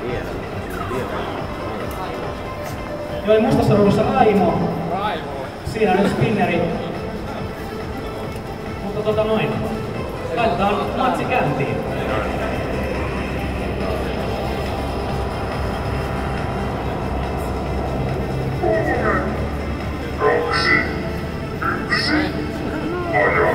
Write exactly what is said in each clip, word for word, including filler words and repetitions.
Joo, ja mustassa ruudussa Raimo. Siinä on nyt spinneri. Mutta tota noin. Laitetaan matsi käyntiin. Kaksi, yksi, aja.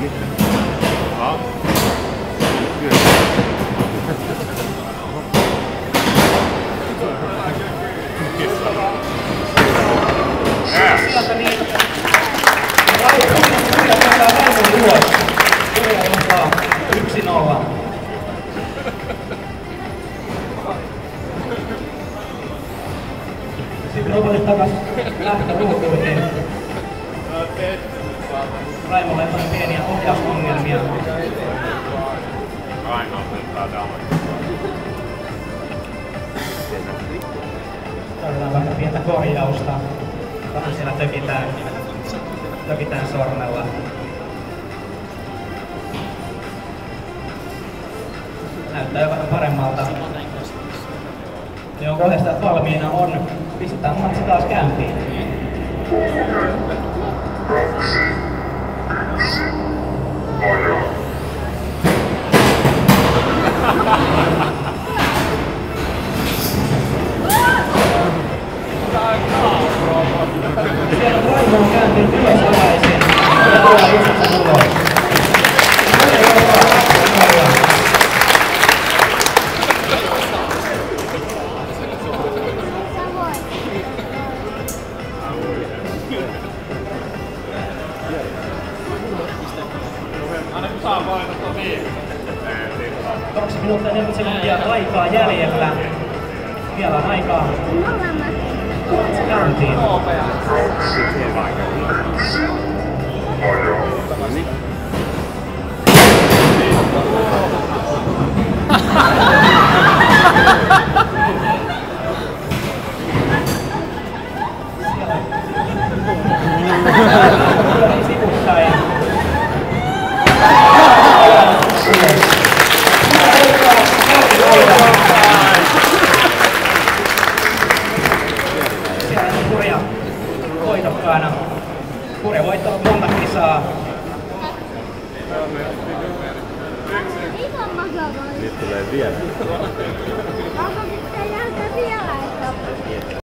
Sieltä niin. Raimo pitää Raimon ulos. Kurja johtaa yksi nolla. Sitten robotit takas lähtöruutuihin. Raimolla ei ole pieniä ohjausongelmia. Aina ottaa damat. Tarvitaan vähän pientä korjausta. Vähän siellä tökitään, tökitään sormella. Näyttää jo vähän paremmalta. Joo, kohdistajat valmiina on. Pistetään matsi taas käyntiin. Kaksi, yksi, aja. Siellä on Raimo on kääntynyt ylös alaisin ja tuolla itsensä ulos. Kaksi minuuttia neljäkymmentä sekuntia aikaa jäljellä. Vielä on aikaa. Käyntiin. Kaksi, yksi, aja. Sivuttain. Siellä on Kurja voitokkaana. Kurja voittaa monta kisaa. Nyt tulee vielä. Onko sitten jälkeen vielä, että